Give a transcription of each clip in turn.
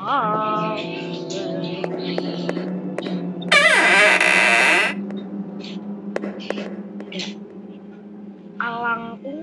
Alangku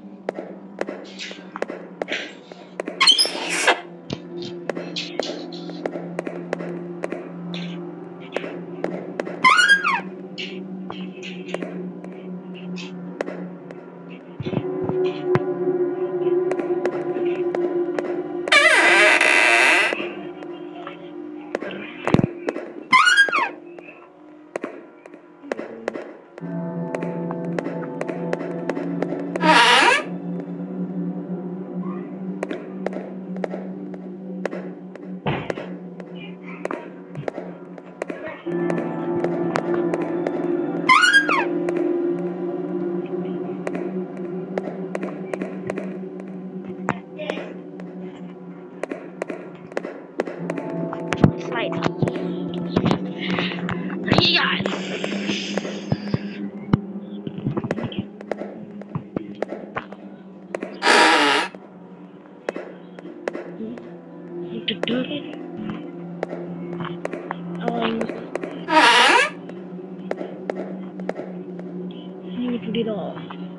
slide. Iya. Duduk. Ini itu di loh.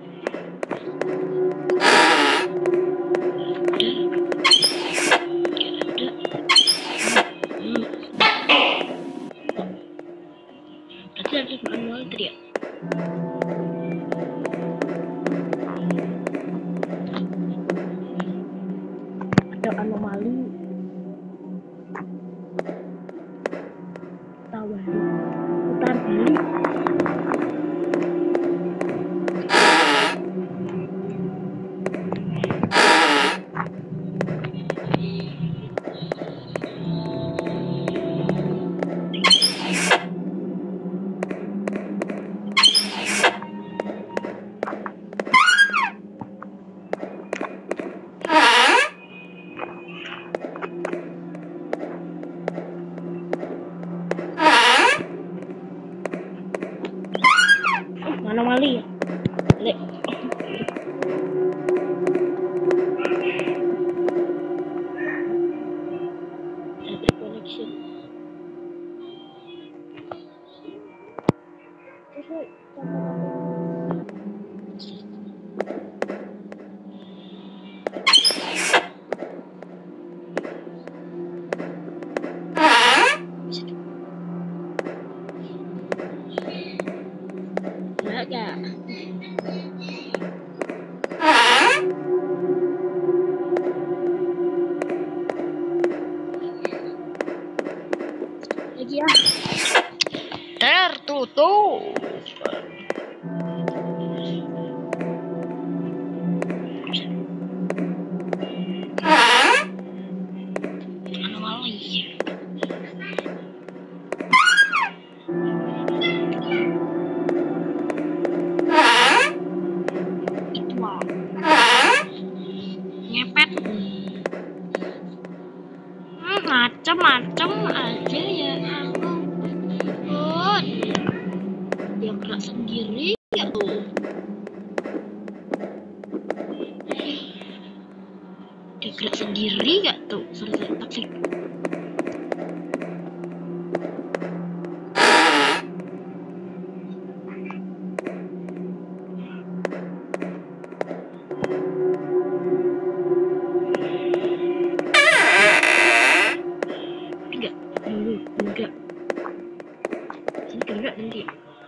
Berarti harus manual tadi ya. Ada anomali. Tawar. Putar balik. Anomali ya. Lek. Epic connection. Ya. Lagi ya. Tertutup. Anomali. Ngepet macem-macem aja ya ampun, dia gerak sendiri ya tuh, dia gerak sendiri gak tuh, sorry taktik. Enggak. Sini gerak nanti.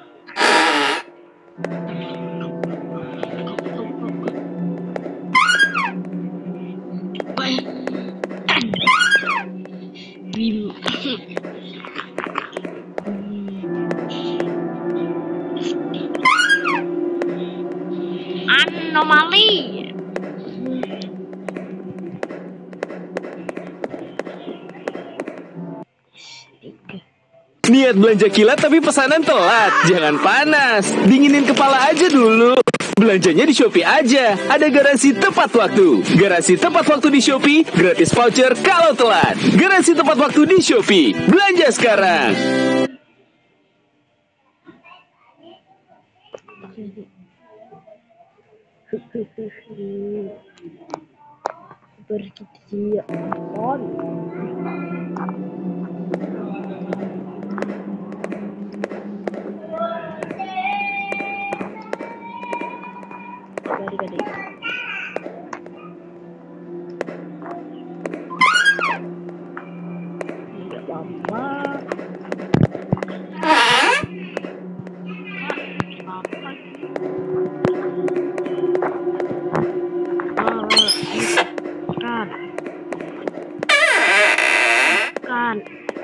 Anomali. Niat belanja kilat tapi pesanan telat. Jangan panas, dinginin kepala aja dulu. Belanjanya di Shopee aja, ada garansi tepat waktu. Garansi tepat waktu di Shopee, gratis voucher kalau telat. Garansi tepat waktu di Shopee. Belanja sekarang. Bersedia tekan.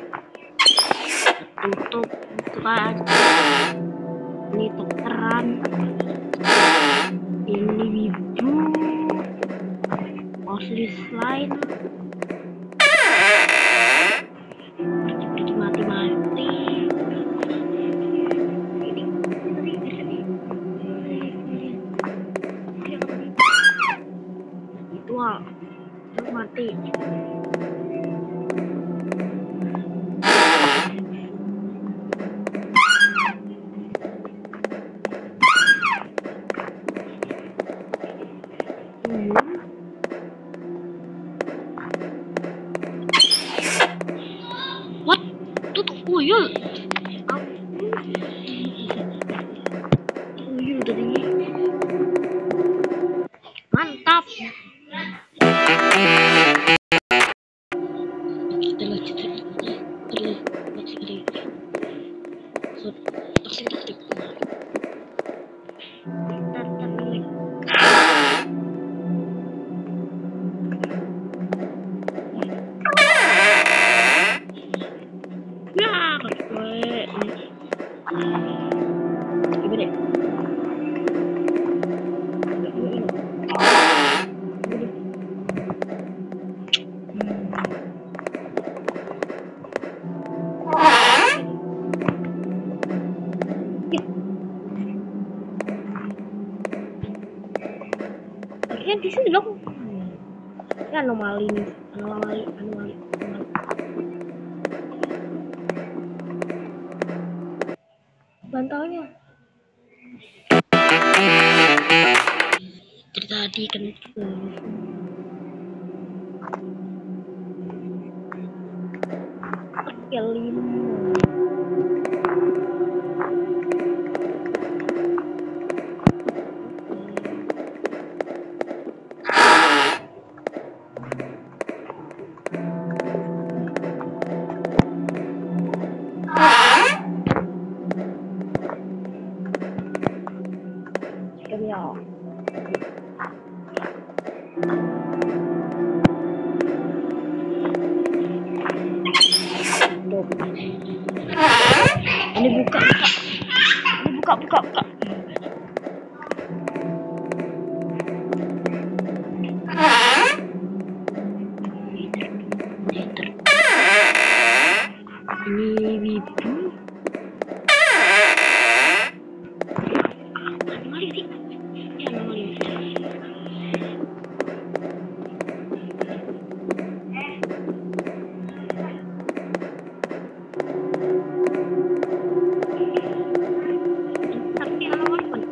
Tutup buka. Ini tekeran. Ini bibu. Osli slime. Pergi mati-mati. Itu mati. What? Itu tuh uyul. Uyul tadi. Mantap. Di sini dong. Ini anomali nih, anomali. Bantalnya. Dari tadi kan kelima. Ini buka. Ini bibu. Anomali sih. Ya, anomali. Tapi anomali kan.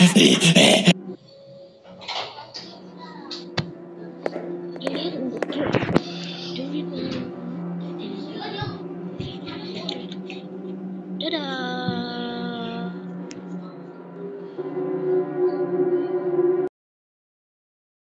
Ini